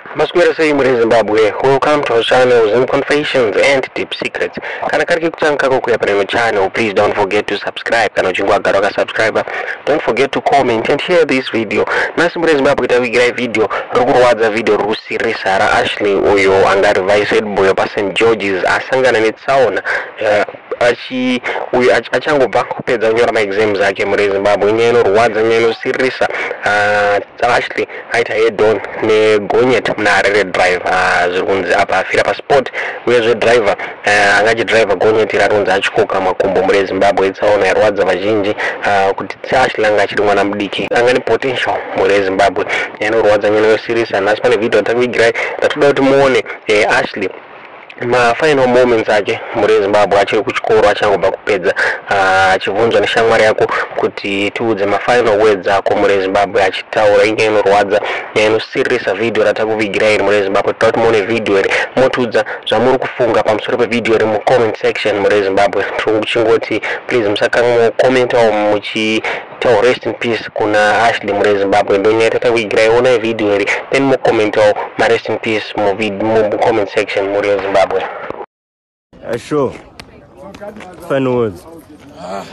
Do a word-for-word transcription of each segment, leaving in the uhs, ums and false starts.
Masquerade say in Zimbabwe, welcome to our channel Zim Confessions and Deep Secrets. Kana kari kuchanga kuya pa channel, please don't forget to subscribe. Kana chingwa garoka subscriber, don't forget to comment and share this video. Nasi muri Zimbabwe tawigira video, rukurwadza video rusirisa ra Ashley uyo anga revised boy pa Saint George's asangana netsaona. Achi uyu achangobva kupedza kunyora maexams ake muri Zimbabwe nyeno rwadza nyeno sirisa uh, Ashley aita head on negonyeti muna Harare drive zvirunzi apa afira pa sport uyezve driver uh, angachi driver gonyeti rarunzi achikoka makumbo muri Zimbabwe tsaona yarwadza vazhinji uh, kuti Ashley anga achiri mwana mudiki anga ne potential muri Zimbabwe nyeno rwadza nyeno sirisa nasi pane video takuigirai tatoda kuti muone eh, Ashley ma final moments ake muri Zimbabwe achiri kuchikoro achangobva kupedza achibvunzwa neshamwari yako kuti tiudze ma final words ako muri Zimbabwe achitaura inge inorwadza inosirisa video ratakuvigirai muri Zimbabwe toti muone video iri motiudza zvamuri kufunga pamusoro pevideo iri mu comment section muri Zimbabwe chingoti please musakanga comment au muchi tell rest in peace kuna Ashley muri Zimbabwe ndonyeta takuvigirai ona video iri then mu comment au ma rest in peace mu video mu comment section muri Zimbabwe. Uh, sure. Final words. Ah.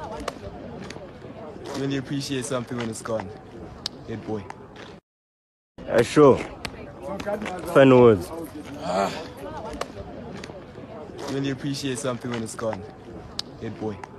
You only appreciate something when it's gone. Head boy. Uh, sure. Final words. Ah. You only appreciate something when it's gone. Head boy.